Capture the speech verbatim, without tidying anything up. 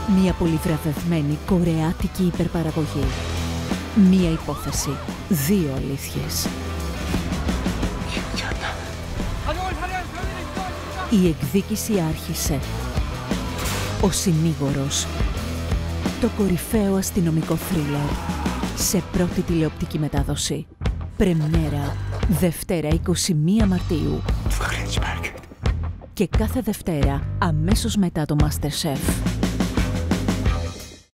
Μια πολυβραβευμένη κορεάτικη υπερπαραγωγή. Μία υπόθεση, δύο αλήθειες. Η εκδίκηση άρχισε. Ο συνήγορος. Το κορυφαίο αστυνομικό θρίλερ. Σε πρώτη τηλεοπτική μετάδοση. Πρεμιέρα, Δευτέρα είκοσι μία Μαρτίου. Και κάθε Δευτέρα, αμέσως μετά το MasterChef.